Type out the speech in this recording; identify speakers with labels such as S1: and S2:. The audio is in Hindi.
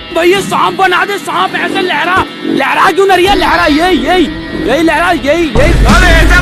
S1: भाई ये सांप बना दे, सांप ऐसे लहरा लहरा क्यों नहीं रही है? लहरा यही यही यही लहरा यही यही।
S2: अरे